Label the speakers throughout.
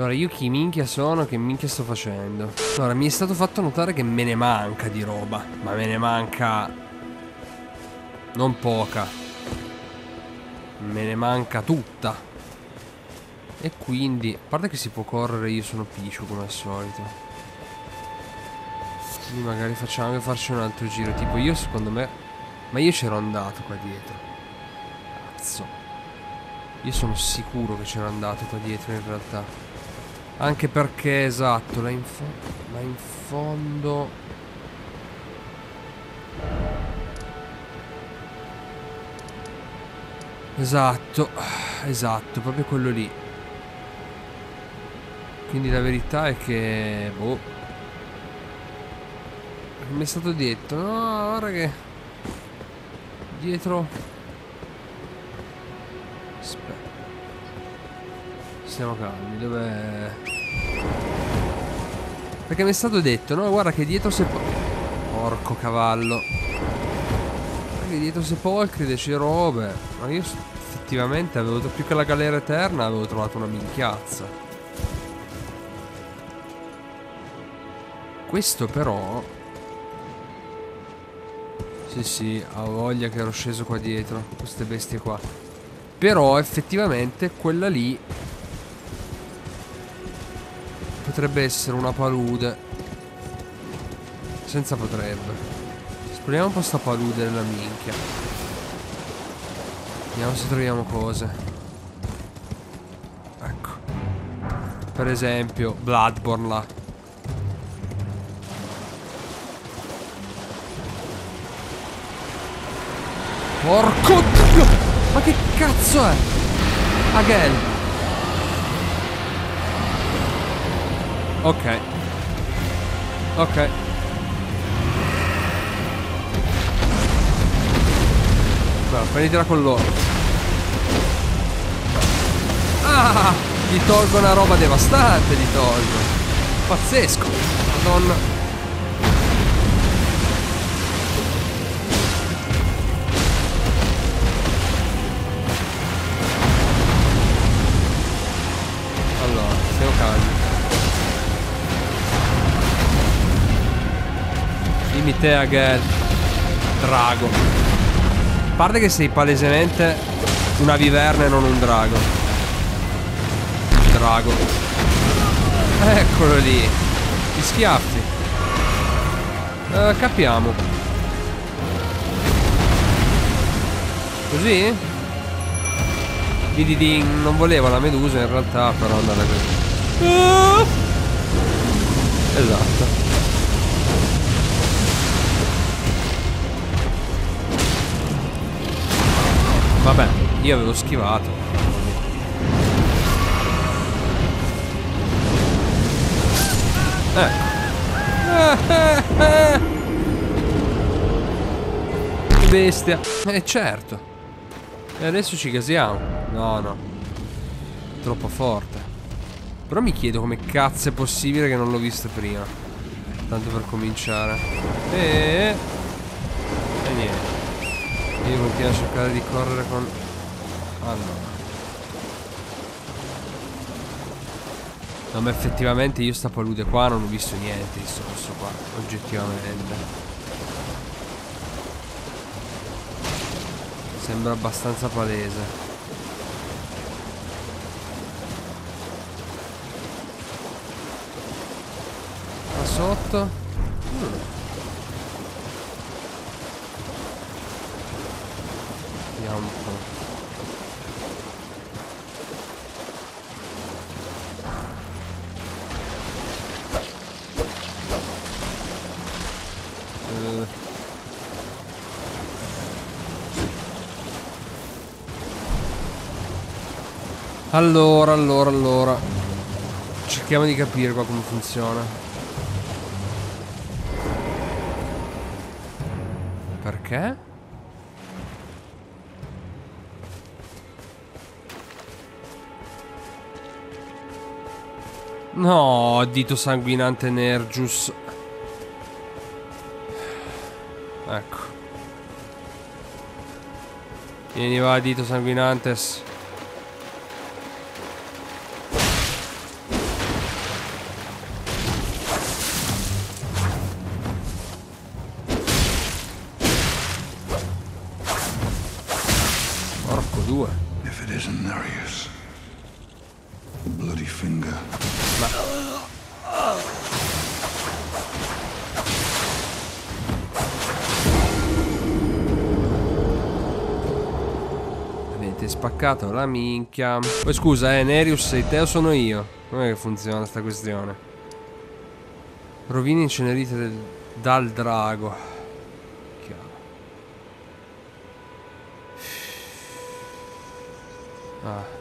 Speaker 1: Allora, io chi minchia sono? Che minchia sto facendo? Allora, mi è stato fatto notare che me ne manca di roba. Ma me ne manca... non poca. Me ne manca tutta. E quindi... a parte che si può correre, io sono piscio come al solito. Quindi magari facciamo anche farci un altro giro. Tipo io secondo me... ma io c'ero andato qua dietro. Cazzo. Io sono sicuro che c'ero andato qua dietro in realtà. Anche perché, esatto, là in fondo... esatto, esatto, proprio quello lì. Quindi la verità è che... boh. Mi è stato detto, no, guarda che... dietro... aspetta. Stiamo calmi, dov'è... perché mi è stato detto, no, guarda che dietro porco cavallo. Guarda che dietro sepolcri c'è robe. Ma io effettivamente avevo più che la galera eterna, avevo trovato una minchiazza. Questo però... sì sì, ho voglia che ero sceso qua dietro. Queste bestie qua. Però effettivamente quella lì potrebbe essere una palude. Senza potrebbe. Esploriamo un po' sta palude della minchia. Vediamo se troviamo cose. Ecco. Per esempio Bloodborne là. Porco Dio! Ma che cazzo è? Again. Ok. Ok. Guarda, prenditela con loro. Ah! Gli tolgo una roba devastante, gli tolgo. Pazzesco. Madonna. Allora, stiamo calmi. Dimmi te, Agel. Drago. A parte che sei palesemente una viverna e non un drago. Drago. Eccolo lì. Gli schiaffi. Capiamo. Così? Dididin. Non volevo la medusa in realtà, però andava così. Esatto. Vabbè, io avevo schivato. Che bestia. Certo. E adesso ci gasiamo. No, no. Troppo forte. Però mi chiedo come cazzo è possibile che non l'ho visto prima. Tanto per cominciare. E niente. Io continuo a cercare di correre con... allora. No, ma effettivamente io sta palude qua non ho visto niente di sto posto qua, oggettivamente. Sembra abbastanza palese. Qua sotto. Vediamo un po'. Allora. Cerchiamo di capire qua come funziona. Perché? No, dito sanguinante Nergius. Ecco. Vieni va, dito sanguinantes.
Speaker 2: bloody finger.
Speaker 1: Avete spaccato la minchia. Poi scusa, Nerius, sei te o sono io? Com'è che funziona sta questione? Rovine incenerite dal drago. Chiaro. Ah.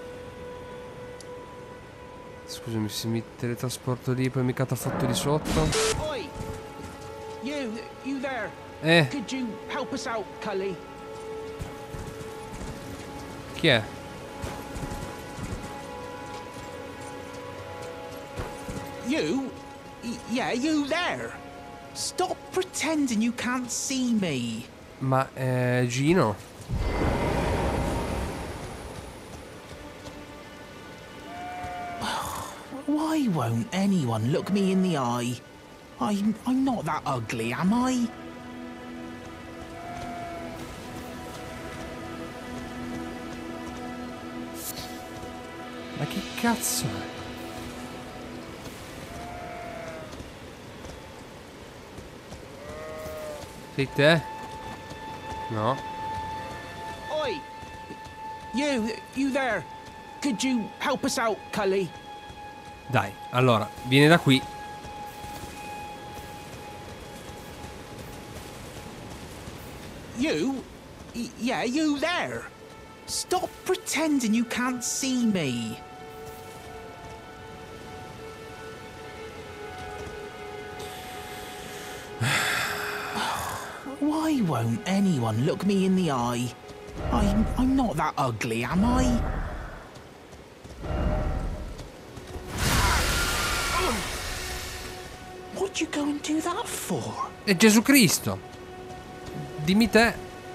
Speaker 1: Scusami, se mi teletrasporto lì poi mi catafotto di sotto.
Speaker 3: Oi! You there? Could you help us out, Cully?
Speaker 1: Chi è?
Speaker 3: You? Yeah, you there? Stop pretending you can't see me.
Speaker 1: Ma Gino?
Speaker 3: Why won't anyone look me in the eye? I'm not that ugly, am I?
Speaker 1: Ma che cazzo è? Sei te? No.
Speaker 3: Oi! You there? Could you help us out, Cully?
Speaker 1: Dai, allora, vieni da qui.
Speaker 3: You? Yeah, you there? Stop pretending you can't see me. Why won't anyone look me in the eye? I'm not that ugly, am I? What'd you go and do that for?
Speaker 1: È Gesù Cristo. Dimmi te.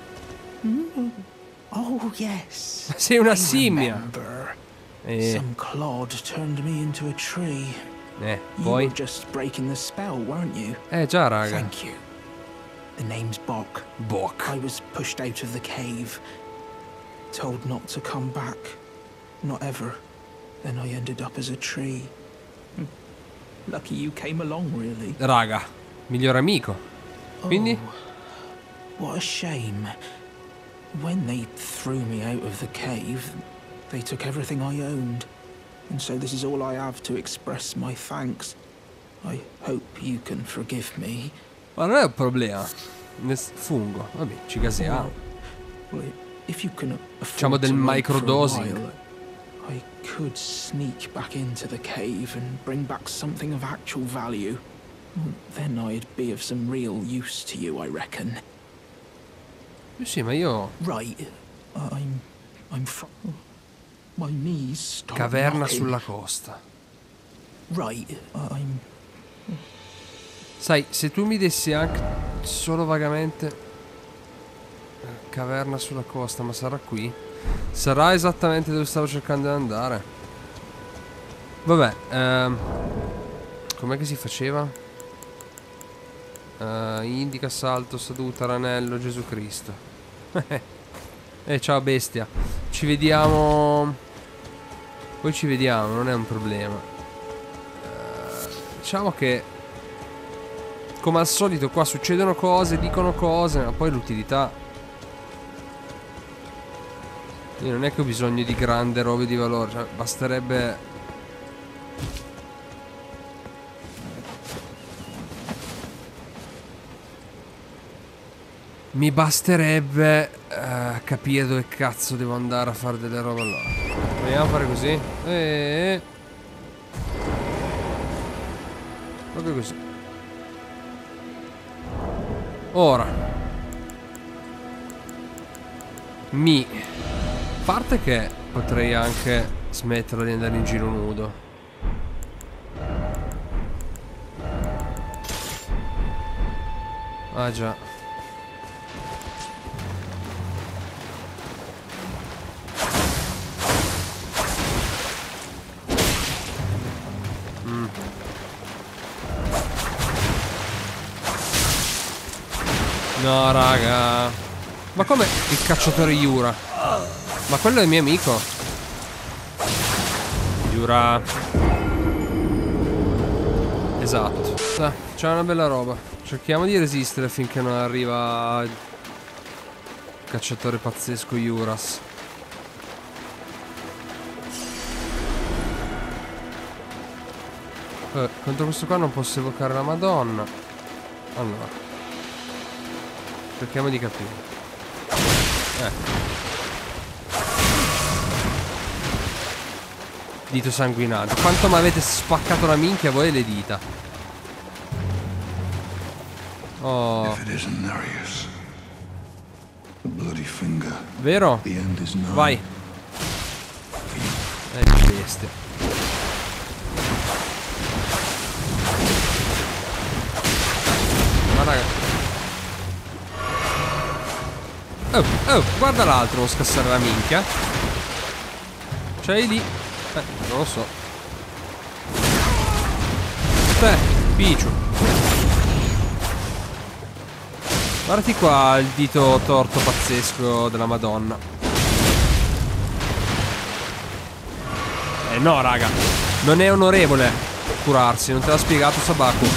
Speaker 3: Oh, yes.
Speaker 1: Sei una
Speaker 3: I
Speaker 1: scimmia.
Speaker 3: remember.
Speaker 1: Eh,
Speaker 3: Some clod turned me into a tree. You
Speaker 1: poi?
Speaker 3: were just breaking the spell, weren't you?
Speaker 1: Già, raga.
Speaker 3: Thank you. The name's Bok.
Speaker 1: Bok.
Speaker 3: I was pushed out of the cave, told not to come back, not ever. Then I ended up as a tree. Lucky you came along, really.
Speaker 1: Raga, miglior amico. Quindi?
Speaker 3: Oh, what a shame. When they threw me out of the cave, they took everything I owned. And so this is all I have to express my thanks. I hope you can forgive me.
Speaker 1: Ma non è un problema. Fungo. Vabbè, ci casiamo.
Speaker 3: Well, if you can
Speaker 1: Facciamo
Speaker 3: afford
Speaker 1: del
Speaker 3: to wait for a
Speaker 1: microdosing.
Speaker 3: while, I could sneak back into the cave and bring back something of actual value. Then I'd be of some real use to you, I reckon.
Speaker 1: Sì, ma io...
Speaker 3: Right. I'm my knees stop
Speaker 1: Caverna
Speaker 3: knocking.
Speaker 1: sulla costa.
Speaker 3: Right.
Speaker 1: Sai, se tu mi dessi anche solo vagamente... Caverna sulla costa, ma sarà qui? Sarà esattamente dove stavo cercando di andare. Vabbè, com'è che si faceva? Indica, salto, seduta, ranello, Gesù Cristo. Ciao bestia. Ci vediamo. Poi ci vediamo, non è un problema. Diciamo che come al solito qua succedono cose, dicono cose, ma poi l'utilità. Io non è che ho bisogno di grande robe di valore, cioè basterebbe... Mi basterebbe capire dove cazzo devo andare a fare delle robe allora. Proviamo a fare così. Proprio così. Ora. A parte che potrei anche smetterla di andare in giro nudo. Ah già. No raga. Ma come il cacciatore Yura? Ma quello è mio amico. Giura. Esatto. C'è una bella roba. Cerchiamo di resistere finché non arriva il cacciatore pazzesco Juras. Contro questo qua non posso evocare la Madonna. Allora, cerchiamo di capire. Dito sanguinante. Quanto mi avete spaccato la minchia voi e le dita. Oh. Vero? Vai. Bestia. Ma raga. Oh, guarda l'altro, non scassare la minchia. C'hai lì. Non lo so. Picciu. Guardati qua il dito torto pazzesco della Madonna. No raga, non è onorevole curarsi, non te l'ha spiegato Sabaku.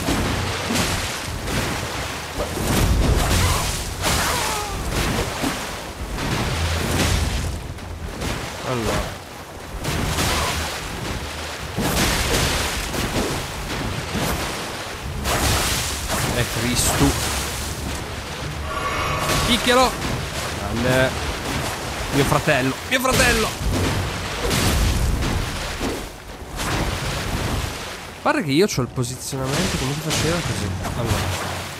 Speaker 1: Allora, Cristo. Picchialo. Grande. Mio fratello. Mio fratello. Guarda che io ho il posizionamento. Come si faceva così? Allora.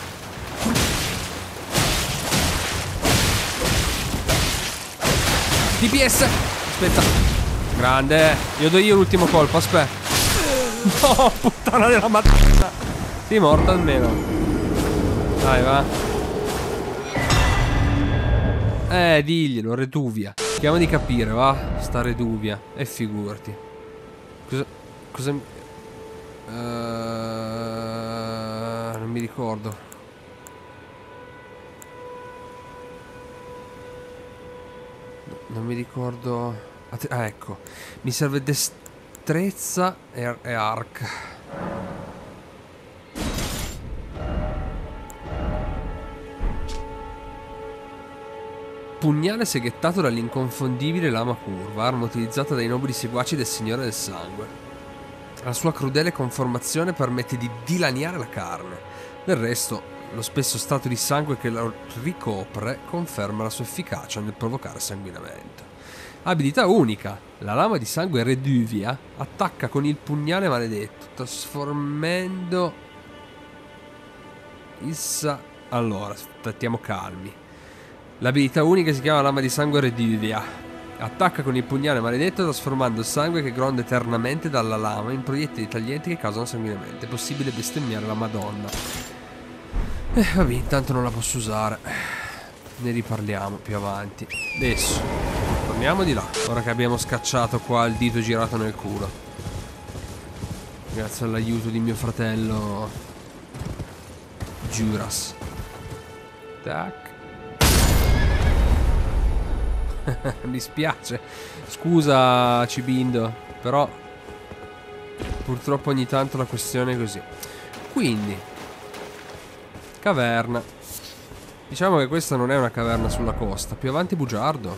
Speaker 1: DPS. Aspetta. Grande. Io do io l'ultimo colpo. Aspetta. No, puttana della Madonna. Sei morto almeno. Dai, va. Diglielo, Reduvia. Cerchiamo di capire, va. Sta Reduvia. E figurati. Cosa non mi ricordo. Non mi ricordo. Ah, ecco. Mi serve destrezza e arc. Pugnale seghettato dall'inconfondibile lama curva, arma utilizzata dai nobili seguaci del Signore del Sangue. La sua crudele conformazione permette di dilaniare la carne. Del resto, lo spesso strato di sangue che lo ricopre conferma la sua efficacia nel provocare sanguinamento. Abilità unica. La lama di sangue Reduvia attacca con il pugnale maledetto, trasformando Allora, stiamo calmi. L'abilità unica si chiama lama di sangue Reduvia. Attacca con il pugnale maledetto trasformando il sangue che gronda eternamente dalla lama in proiettili taglienti che causano sanguinamento. È possibile bestemmiare la Madonna. Vabbè, intanto non la posso usare. Ne riparliamo più avanti. Adesso torniamo di là. Ora che abbiamo scacciato qua il dito girato nel culo. Grazie all'aiuto di mio fratello Juras. Tac. Mi spiace. Scusa Cibindo, però purtroppo ogni tanto la questione è così. Quindi caverna. Diciamo che questa non è una caverna sulla costa. Più avanti bugiardo.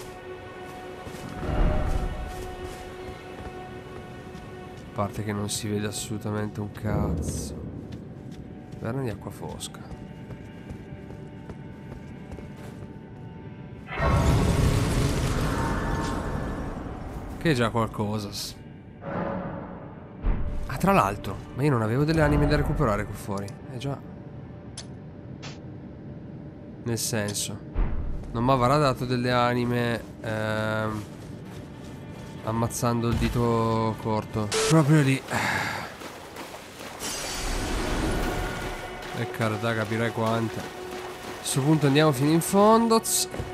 Speaker 1: A parte che non si vede assolutamente un cazzo. Caverna di acqua fosca. Che è già qualcosa. Ah, tra l'altro, ma io non avevo delle anime da recuperare qui fuori. Già. Nel senso, non mi avrà dato delle anime ammazzando il dito corto. Proprio lì. E carta, capirai quante. A questo punto andiamo fino in fondo.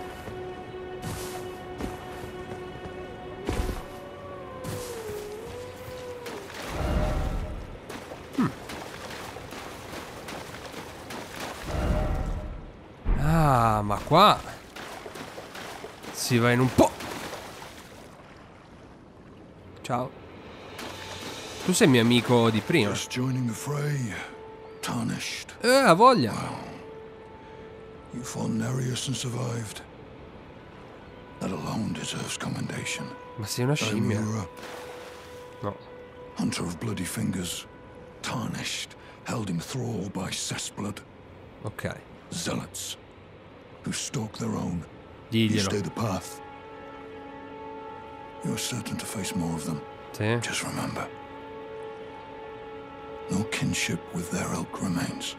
Speaker 1: Ma qua si va in un po'. Ciao. Tu sei mio amico di prima.
Speaker 2: Just joining the fray, tarnished.
Speaker 1: Ha voglia.
Speaker 2: You fought Nereus and survived. That alone deserves commendation.
Speaker 1: Ma sei una scimmia.
Speaker 2: Daimura,
Speaker 1: No.
Speaker 2: hunter of bloody fingers, tarnished, held in thrall by cessblood.
Speaker 1: Ok.
Speaker 2: Zealots, who stalk their own. You
Speaker 1: Diglielo.
Speaker 2: stay the path. You're certain to face more of them.
Speaker 1: Sì.
Speaker 2: Just remember, no kinship with their ilk remains.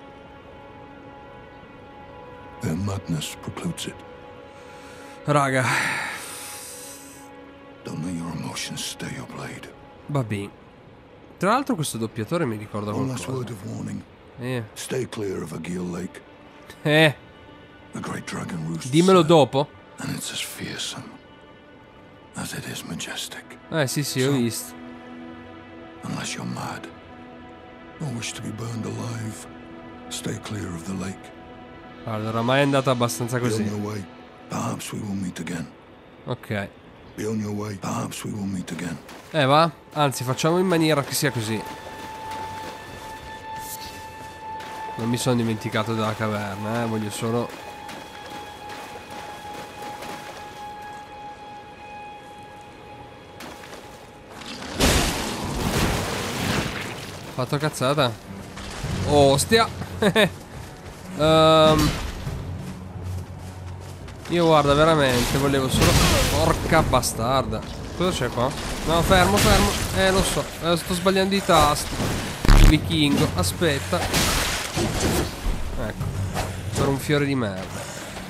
Speaker 2: Their madness precludes it.
Speaker 1: Raga.
Speaker 2: Don't let your emotions stay your blade.
Speaker 1: Va bene. Tra l'altro questo doppiatore mi ricorda
Speaker 2: One last word
Speaker 1: qualcosa.
Speaker 2: of warning.
Speaker 1: Eh.
Speaker 2: Stay clear of Agil Lake.
Speaker 1: The
Speaker 2: great dragon roosts
Speaker 1: Dimmelo
Speaker 2: there,
Speaker 1: dopo.
Speaker 2: and it's as fearsome as it is majestic.
Speaker 1: Sì, sì, ho visto.
Speaker 2: Unless you're mad or wish to be burned alive, stay clear of the lake.
Speaker 1: Guarda, oramai è andata abbastanza
Speaker 2: Be on
Speaker 1: così.
Speaker 2: your way. Perhaps we will meet again.
Speaker 1: Ok.
Speaker 2: Be on your way. Perhaps we will meet again.
Speaker 1: Va? Anzi, facciamo in maniera che sia così. Non mi sono dimenticato della caverna, voglio solo... Fatto cazzata. Ostia. Io guarda, veramente volevo solo... Porca bastarda. Cosa c'è qua? No, fermo, fermo. Lo so, sto sbagliando i tasti. Vichingo, aspetta. Ecco. Per un fiore di merda.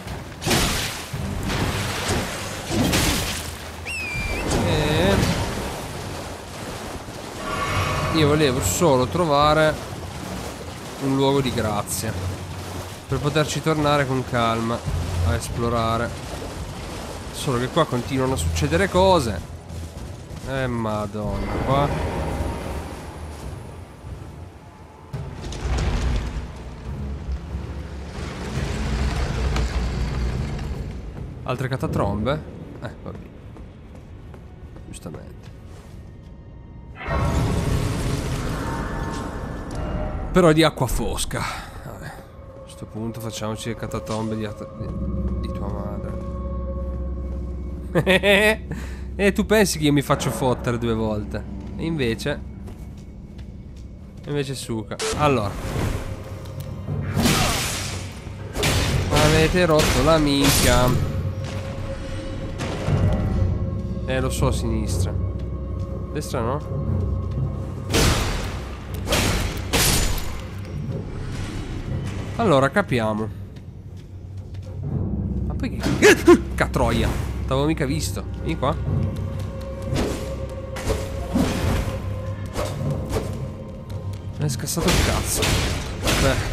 Speaker 1: Io volevo solo trovare un luogo di grazia per poterci tornare con calma a esplorare. Solo che qua continuano a succedere cose. Madonna, qua. Altre catatrombe? Vabbè. Giustamente. Però di acqua fosca. Vabbè. A questo punto facciamoci le catatombe di tua madre. E tu pensi che io mi faccio fottere 2 volte? E invece... Invece suca. Allora. Avete rotto la minchia. Lo so, a sinistra. Destra no? Allora, capiamo. Ma poi che... Catroia. T'avevo mica visto. Vieni qua. Mi è scassato il cazzo. Beh.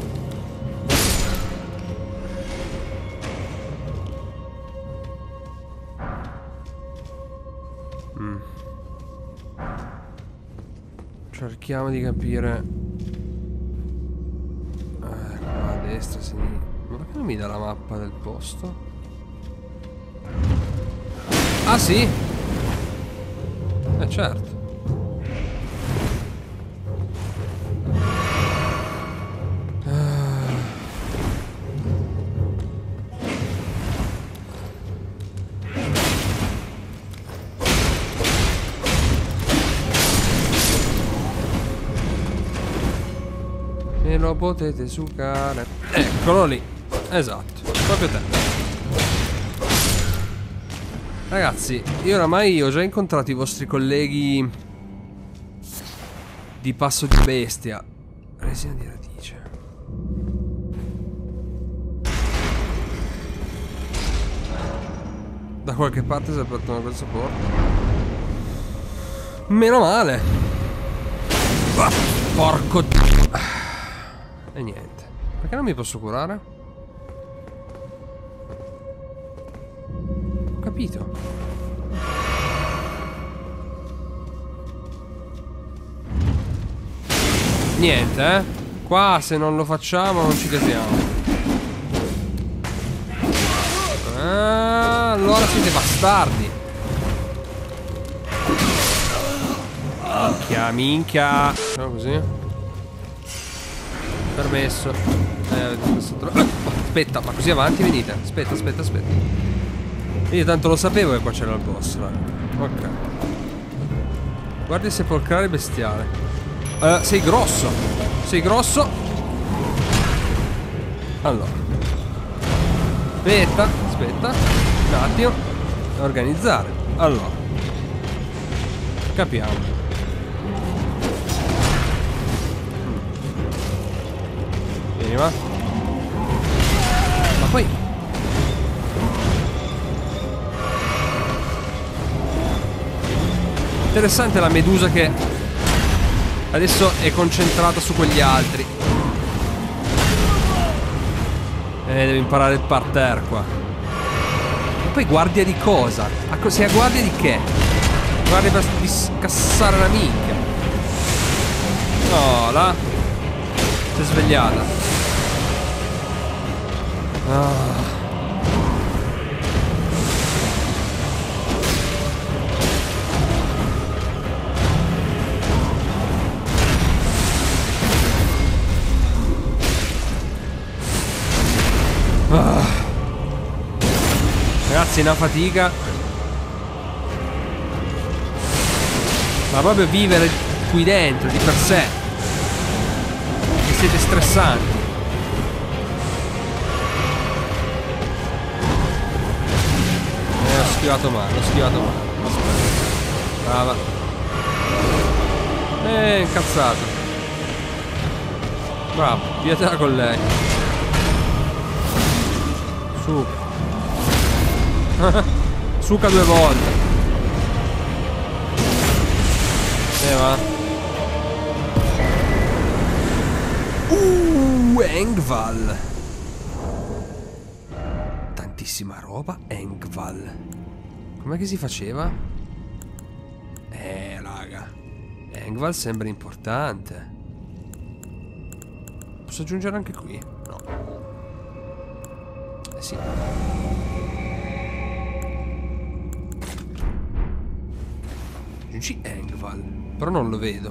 Speaker 1: Cerchiamo di capire. Qua a destra, a sinistra. Ma perché non mi dà la mappa del posto? Ah sì? Certo. E lo potete sucare. Eccolo lì. Esatto, proprio te. Ragazzi, io oramai ho già incontrato i vostri colleghi di Passo di Bestia. Resina di radice. Da qualche parte si è aperto una grossa porta. Meno male. Porco. E niente. Perché non mi posso curare? Ho capito. Niente, Qua se non lo facciamo non ci casiamo. Allora siete bastardi. Minchia, minchia. No, così. Permesso. Aspetta, ma così avanti venite. Aspetta. Io tanto lo sapevo che qua c'era il boss, raga. Ok. Guardi sepolcrale bestiale. Sei grosso. Sei grosso. Allora. Aspetta. Un attimo. Organizzare. Allora. Capiamo. Vieni, va. Ma poi... Interessante la medusa che adesso è concentrata su quegli altri. Devi imparare il parterre qua. E poi guardia di cosa? Sei a guardia di che? Guardia per scassare la minchia. No, là. Si è svegliata. Ah. Ragazzi, è una fatica. Ma proprio vivere qui dentro di per sé. E siete stressanti. Ho schivato male. Aspetta. Brava. Incazzato. Bravo, piatela con lei. Su. Suca 2 volte. Va. Engvall. Tantissima roba. Engvall. Com'è che si faceva? Raga. Engvall sembra importante. Posso aggiungere anche qui? No. Sì. Aggiungi Engvall. Però non lo vedo.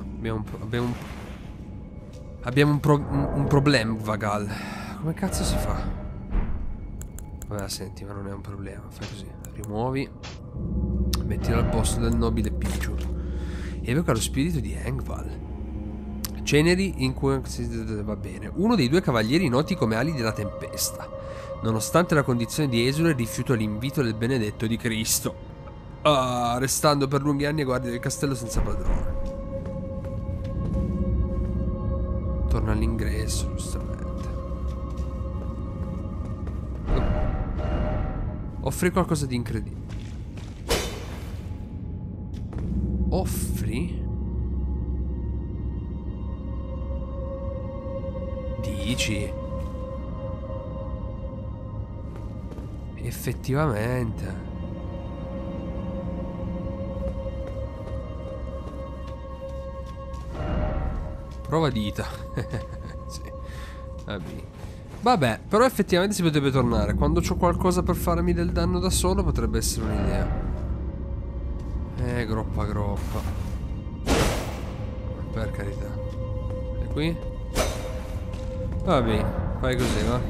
Speaker 1: Abbiamo un problema, Vagal. Come cazzo si fa? Vabbè, senti, ma non è un problema. Fai così. Rimuovi. Mettilo al posto del nobile Pichu. Evoca lo spirito di Engvall. Ceneri in cui... Va bene. Uno dei 2 cavalieri noti come ali della tempesta. Nonostante la condizione di esule, rifiutò l'invito del benedetto di Cristo. Restando per lunghi anni a guardia del castello senza padrone. Torna all'ingresso, giustamente. Offri qualcosa di incredibile. Offri? Dici? Effettivamente. Prova dita. Sì. Vabbè, però effettivamente si potrebbe tornare. Quando c'ho qualcosa per farmi del danno da solo potrebbe essere un'idea. Groppa. Per carità. E qui? Vabbè, fai così, va.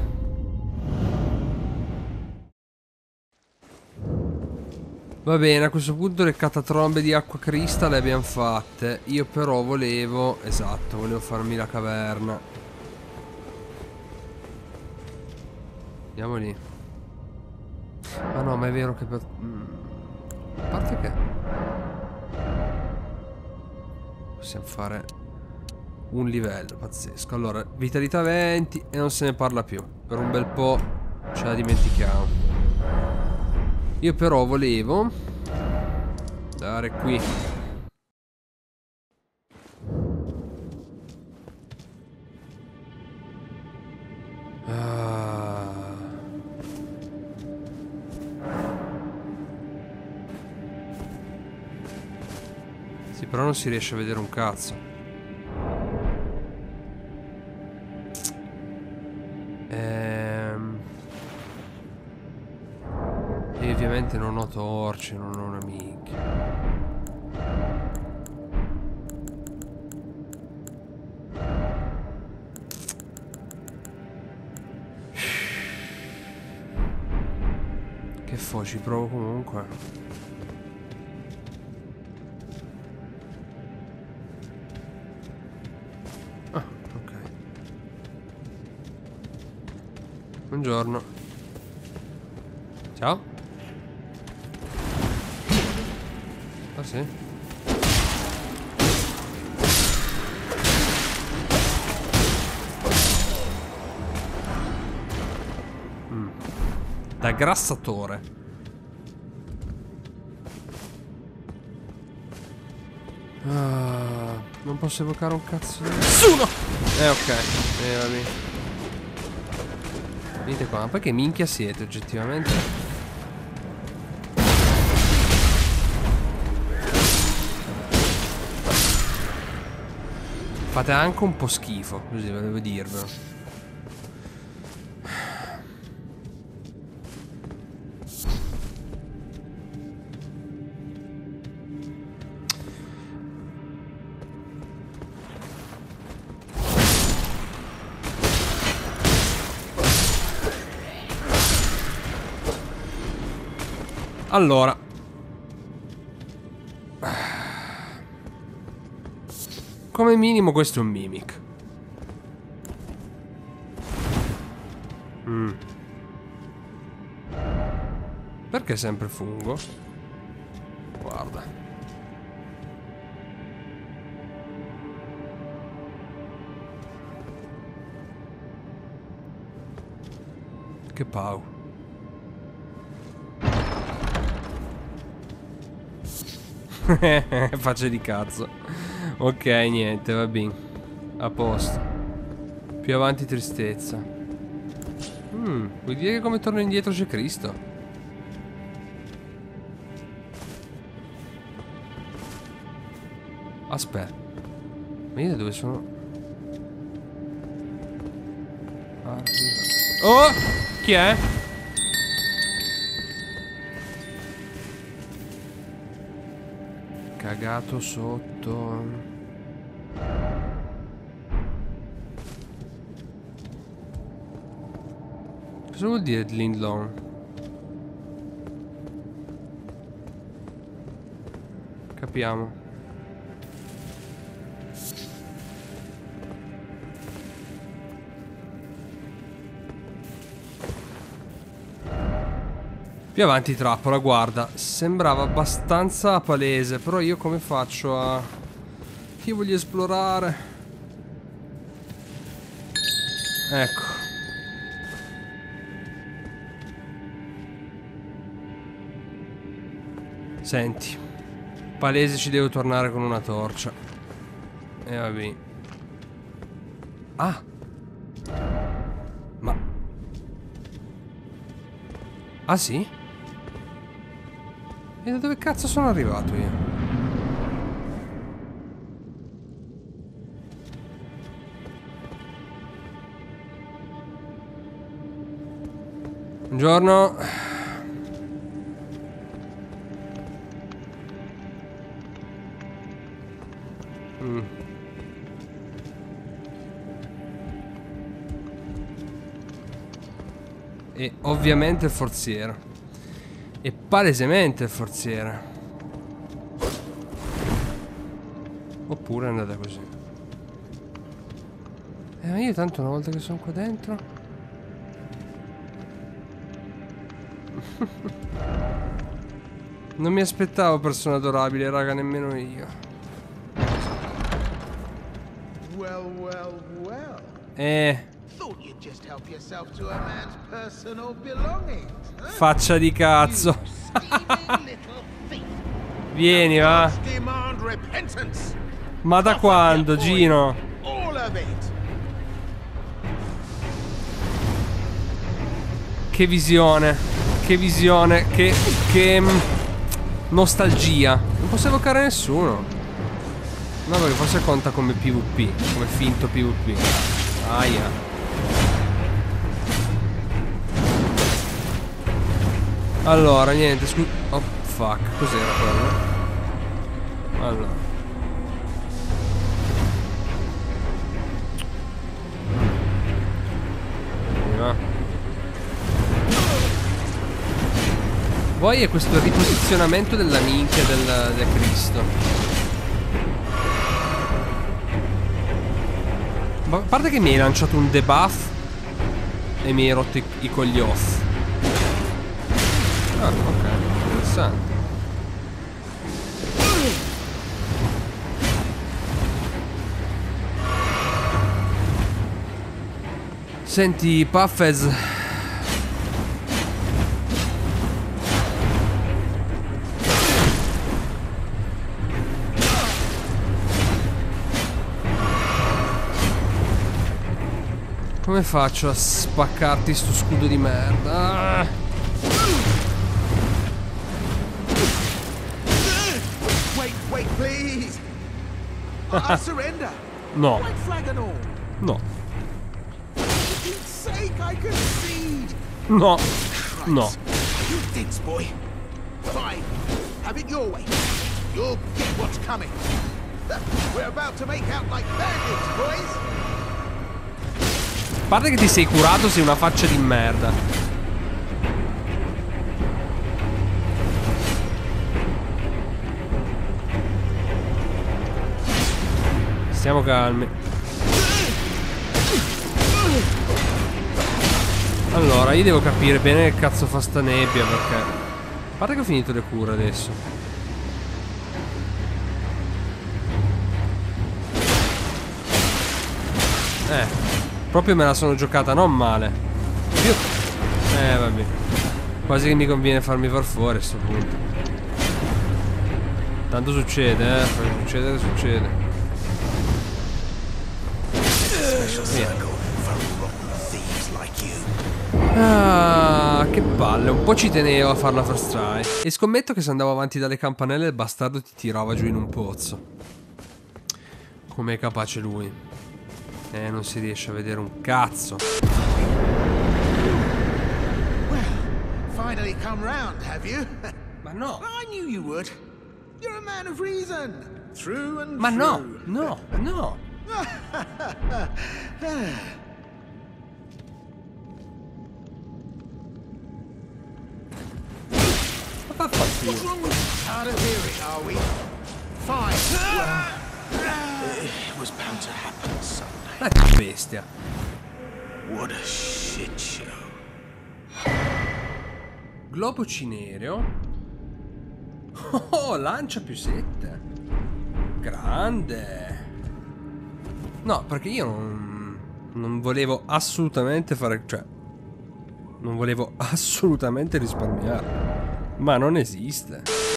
Speaker 1: Va bene, a questo punto le catatrombe di acqua crista le abbiamo fatte. Io però volevo... Esatto, volevo farmi la caverna. Andiamo lì. Ah no, ma è vero che per... A parte che... Possiamo fare un livello pazzesco. Allora, vitalità 20 e non se ne parla più. Per un bel po' ce la dimentichiamo. Io però volevo dare qui. Sì, però non si riesce a vedere un cazzo. E ovviamente non ho torce, non ho una minchia. schifo, ci provo comunque. Ah, ok. Buongiorno. Ciao. Ah sì? Da grassatore. Non posso evocare un cazzo di nessuno. Ok. Va bene. Venite qua. Ma poi che minchia siete oggettivamente? Fate anche un po' schifo. Così volevo dirvelo. Allora, come minimo questo è un mimic. Perché sempre fungo? Guarda. Che pau. Faccia di cazzo. Ok, niente, va bene. A posto. Più avanti tristezza. Vuol dire che come torno indietro c'è Cristo? Aspetta. Ma io da dove sono? Oh! Chi è? Cagato sotto. Cosa vuol dire Lindlong? Capiamo. Più avanti trappola, guarda. Sembrava abbastanza palese, però io come faccio a... Io voglio esplorare. Ecco. Senti. Palese ci devo tornare con una torcia. E va bene. Ah. Ma... Ah sì? E da dove cazzo sono arrivato io? Buongiorno. E ovviamente il forziere. E palesemente il forziere. Oppure è andata così. Ma io tanto una volta che sono qua dentro. Non mi aspettavo persone adorabili, raga, nemmeno io. Faccia di cazzo. Vieni, va. Ma da quando, Gino? Che visione. Che visione. Che nostalgia. Non posso evocare nessuno. No, perché forse conta come PvP. Come finto PvP. Aia. Allora, niente, scusa. Oh, fuck. Cos'era quello? Allora. poi è questo riposizionamento della minchia del Cristo. Ma a parte che mi hai lanciato un debuff e mi hai rotto i coglioff. Ah, ok, interessante. Senti, Puffez. Come faccio a spaccarti sto scudo di merda?
Speaker 4: Wait, please. I surrender.
Speaker 1: No,
Speaker 4: White flag and all.
Speaker 1: no,
Speaker 4: For Pete's sake, I concede.
Speaker 1: no, no.
Speaker 4: You dinks, boy. Fine. Have it your way. You'll get what's coming. We're about to make out like bandits, boys.
Speaker 1: A parte che ti sei curato, sei una faccia di merda. Stiamo calmi. Allora, io devo capire bene che cazzo fa sta nebbia, perché... A parte che ho finito le cure adesso. Proprio me la sono giocata non male. Vabbè. Quasi che mi conviene farmi far fuori a sto punto. Tanto succede, succede che succede. Ah, che palle. Un po' ci tenevo a fare la first try. E scommetto che se andavo avanti dalle campanelle il bastardo ti tirava giù in un pozzo. Com'è capace lui. Non si riesce a vedere un cazzo.
Speaker 4: Well, finally come round, have you?
Speaker 1: Ma no.
Speaker 4: I knew you would. You're a man of reason. Through and
Speaker 1: Ma no,
Speaker 4: through.
Speaker 1: no, no.
Speaker 4: What's wrong with hard of hearing, are we? Fine. Well, it was bound to happen someday.
Speaker 1: Che bestia.
Speaker 4: What a shit show.
Speaker 1: Globo cinereo. Oh, lancia più 7. Grande. No, perché io non volevo assolutamente fare... Cioè, non volevo assolutamente risparmiare. Ma non esiste.